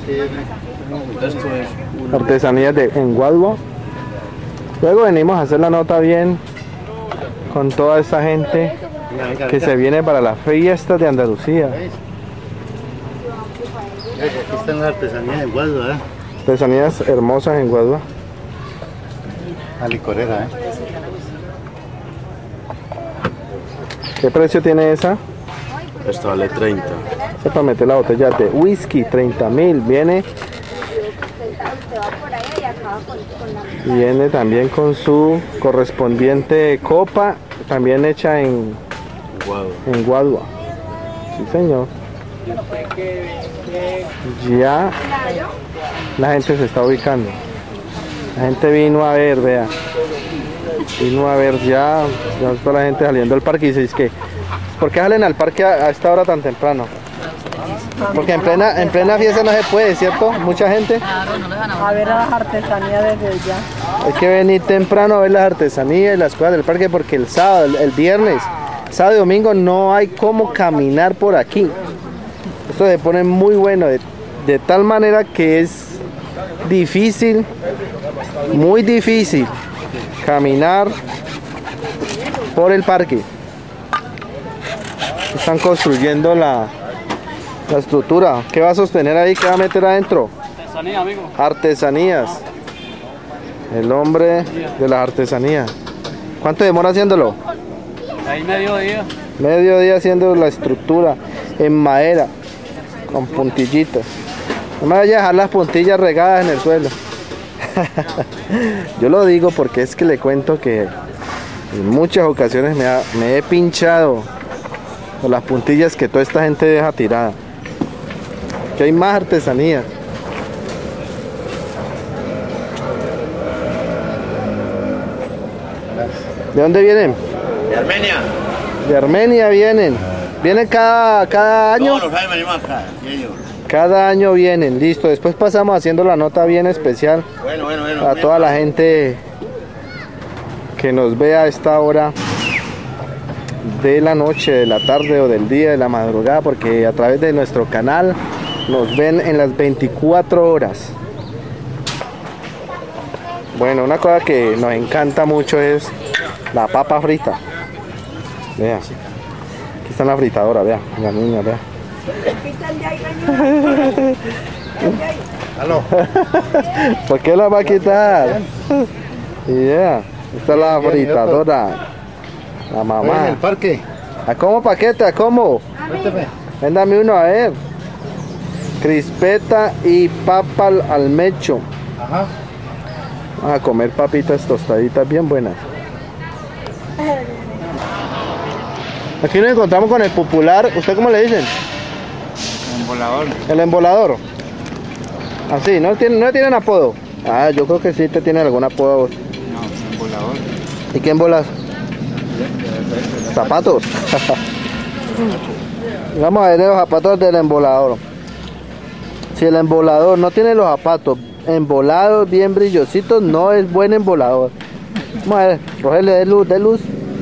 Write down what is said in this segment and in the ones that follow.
Esto es artesanías en Guadua. Luego venimos a hacer la nota bien con toda esta gente que se viene para las fiestas de Andalucía. Aquí están las artesanías en Guadua, ¿eh? Artesanías hermosas en Guadua. La licorera, ¿eh? ¿Qué precio tiene esa? Esto vale 30. Esa para meter la botella de whisky, 30.000. Viene también con su correspondiente copa, también hecha en Guadua. Sí, señor. Ya la gente se está ubicando. La gente vino a ver, vea. Vino a ver ya está la gente saliendo al parque y dice, es que, ¿por qué salen al parque a esta hora tan temprano? Porque en plena fiesta no se puede, ¿cierto? Mucha gente. A ver las artesanías desde ya. Hay que venir temprano a ver las artesanías y las cosas del parque porque el sábado, el viernes, sábado y domingo no hay cómo caminar por aquí. Esto se pone muy bueno, de tal manera que es difícil, muy difícil caminar por el parque. Están construyendo la estructura. ¿Qué va a sostener ahí? ¿Qué va a meter adentro? Artesanía, amigo. Artesanías. El hombre de las artesanías. ¿Cuánto demora haciéndolo? Ahí mediodía. Medio día haciendo la estructura en madera, con puntillitas. No me vaya a dejar las puntillas regadas en el suelo. Yo lo digo porque es que le cuento que en muchas ocasiones me he pinchado con las puntillas que toda esta gente deja tirada. Que hay más artesanía. ¿De dónde vienen? De Armenia. De Armenia vienen. ¿Vienen cada año? No, los años venimos acá, señor. Cada año vienen, listo. Después pasamos haciendo la nota bien especial a toda la gente que nos vea a esta hora de la noche, de la tarde o del día, de la madrugada, porque a través de nuestro canal nos ven en las 24 horas. Bueno, una cosa que nos encanta mucho es la papa frita. Vea, aquí está la fritadora, vea, la niña, vea. Aló. ¿Por qué la va a quitar? Yeah. Esta es la fritadora. La mamá. ¿En el parque? ¿A cómo paquete? ¿A cómo? Cuéntame. Véndame uno a ver. Crispeta y papa al mecho. Ajá. Vamos a comer papitas tostaditas bien buenas. Aquí nos encontramos con el popular. ¿Usted cómo le dicen? Embolador. El embolador. Así, ¿no tienen apodo? Ah, yo creo que sí te tiene algún apodo. No, embolador. ¿Y qué embolas? Zapatos. Vamos a ver los zapatos del embolador. Si el embolador no tiene los zapatos embolados, bien brillositos, no es buen embolador. Vamos a ver, cogerle de luz.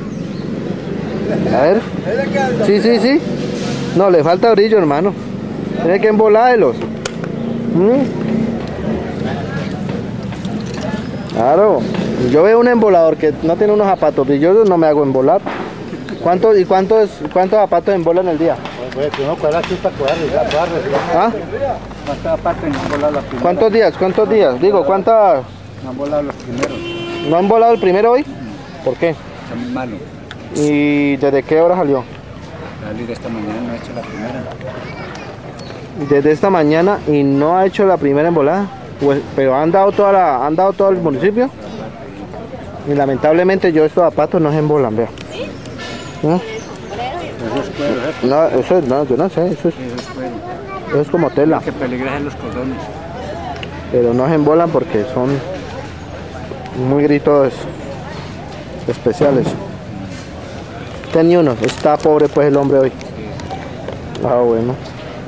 A ver. Sí. No, le falta brillo, hermano. Tiene que embolárselos. Claro. Yo veo un embolador que no tiene unos zapatos brillosos, no me hago embolar. ¿Cuántos zapatos embolan el día? Pues uno cuadra aquí para cuadrarle. ¿Ah? ¿Cuántos zapatos no han volado los primeros? ¿Cuántos días? Digo, ¿cuántas? No han volado los primeros. ¿No han volado el primero hoy? ¿Por qué? Está muy malo. ¿Y desde qué hora salió? Salir esta mañana no ha hecho la primera. Desde esta mañana y no ha hecho la primera embolada. Pues, pero han dado todo el municipio. Y lamentablemente yo estos zapatos no se embolan, vea. ¿No? No, eso es, no, yo no sé, eso es como tela. Que peligra en los cordones. Pero no se embolan porque son muy gritos especiales. Tenía uno, está pobre pues el hombre hoy. Ah, bueno.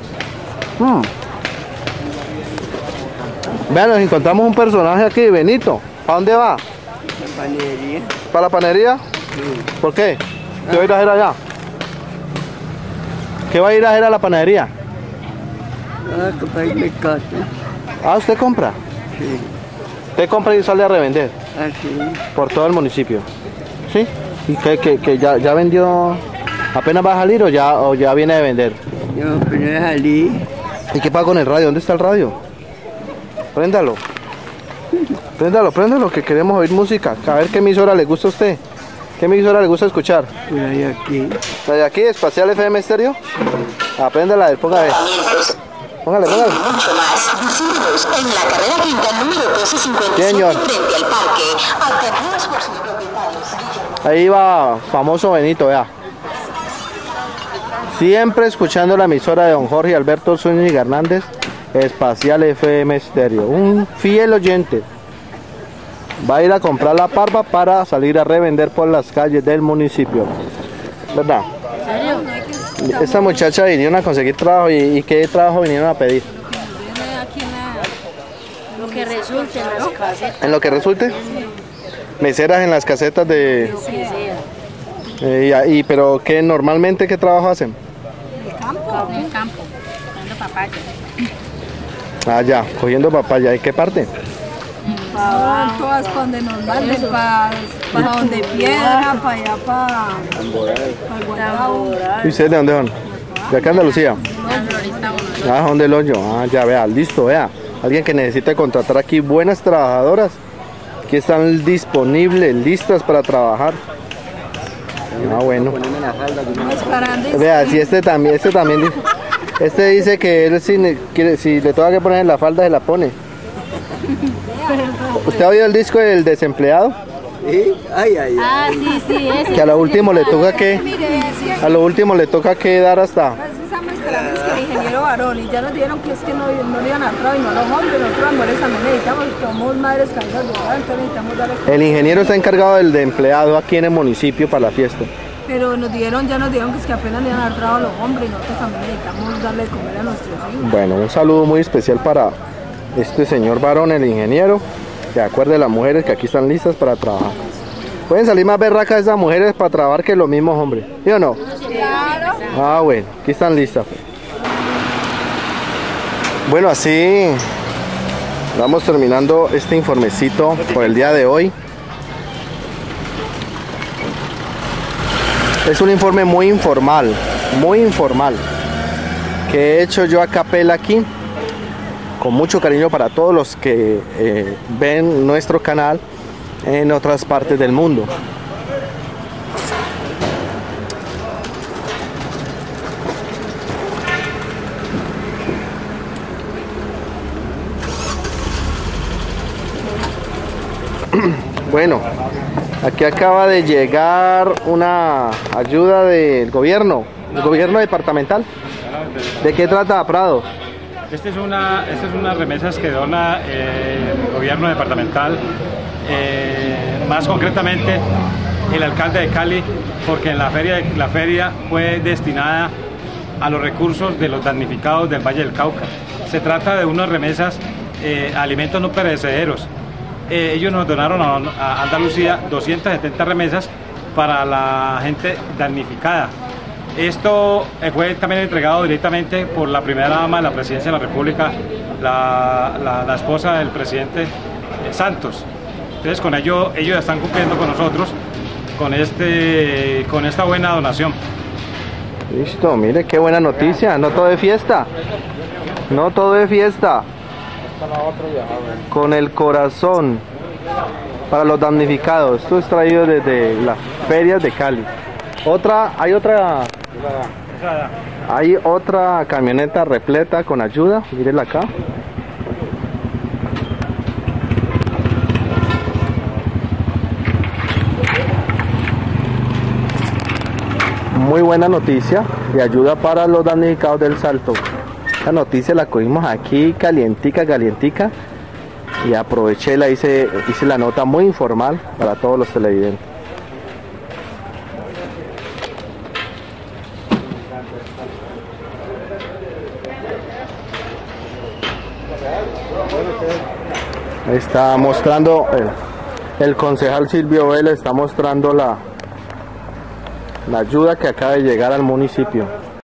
Vean, nos encontramos un personaje aquí, Benito. ¿Para dónde va? La panadería. ¿Para la panadería? Sí. ¿Por qué? ¿Qué va a ir a hacer allá? ¿Qué va a ir a hacer a la panadería? Ah, capaz me cato. Ah, ¿usted compra? Sí. ¿Usted compra y sale a revender? Así. Por todo el municipio. ¿Sí? ¿Y que ya vendió? ¿Apenas va a salir o ya viene de vender? Yo apenas salí. ¿Y qué pasa con el radio? ¿Dónde está el radio? Préndalo. Préndalo, que queremos oír música. A ver qué emisora le gusta a usted. ¿Qué emisora le gusta escuchar? Por ahí aquí. ¿La de aquí, Espacial FM Estéreo? Apréndala, a ver, póngale. Póngale. Mucho más. Visítenos en la carrera quinta número 1257 Señor. frente al parque. Atendidos por sus propietarios. Ahí va famoso Benito, vea. Siempre escuchando la emisora de don Jorge Alberto Zúñiga Hernández, Espacial FM Estéreo. Un fiel oyente. Va a ir a comprar la parva para salir a revender por las calles del municipio. ¿Verdad? Esta muchacha vinieron a conseguir trabajo y ¿qué trabajo vinieron a pedir? Aquí en lo que resulte en las casetas. ¿En lo que resulte? Meseras en las casetas de... pero ¿qué normalmente qué trabajo hacen? En el campo, dando papaya. Ah, ya, cogiendo papaya. ¿Y qué parte? Todas para donde nos manden, para donde piedra, para allá, para el Guardado. ¿Y ustedes de dónde son? ¿De acá Andalucía? Ah, ¿dónde el hoyo? Ah, ya, vea, listo, vea. Alguien que necesite contratar aquí buenas trabajadoras que están disponibles, listas para trabajar. Ah, bueno. Vea, si este también dice que él si le toca que poner en la falda se la pone. ¿Usted ha oído el disco del desempleado? ¿Sí? Ay. Ah, sí, ese. Que a lo último le toca que dar hasta. Estamos esperando es que el ingeniero varón y ya nos dijeron que es que no le iban a trabajar y no los hombres, nosotros las mujeres también necesitamos, somos madres cabezas de hogar, entonces necesitamos darle. El ingeniero está encargado del de empleado aquí en el municipio para la fiesta. Pero ya nos dijeron que es que apenas le iban a dar trabajo a los hombres y nosotros también necesitamos darle de comer a nuestros hijos. Bueno, un saludo muy especial para este señor varón, el ingeniero. De acuerdo a las mujeres que aquí están listas para trabajar. Pueden salir más berracas esas mujeres para trabajar que los mismos hombres, ¿sí o no? Claro. Ah, bueno, aquí están listas. Bueno, así vamos terminando este informecito por el día de hoy. Es un informe muy informal, que he hecho yo a capela aquí, con mucho cariño para todos los que ven nuestro canal en otras partes del mundo. Bueno, aquí acaba de llegar una ayuda del gobierno departamental. ¿De qué trata, Prado? Estas son unas remesas que dona el gobierno departamental, más concretamente el alcalde de Cali, porque en la feria fue destinada a los recursos de los damnificados del Valle del Cauca. Se trata de unas remesas, alimentos no perecederos. Ellos nos donaron a Andalucía 270 remesas para la gente damnificada. Esto fue también entregado directamente por la primera dama de la presidencia de la República, la esposa del presidente Santos. Entonces con ello ellos están cumpliendo con nosotros con esta buena donación. Listo, mire qué buena noticia, no todo es fiesta. No todo es fiesta. Con el corazón para los damnificados. Esto es traído desde las ferias de Cali. Hay otra camioneta repleta con ayuda, mírenla acá. Muy buena noticia de ayuda para los damnificados del Salto. La noticia la cogimos aquí calientica y aproveché, hice la nota muy informal para todos los televidentes. Ahí está mostrando el concejal Silvio Vélez, está mostrando la ayuda que acaba de llegar al municipio.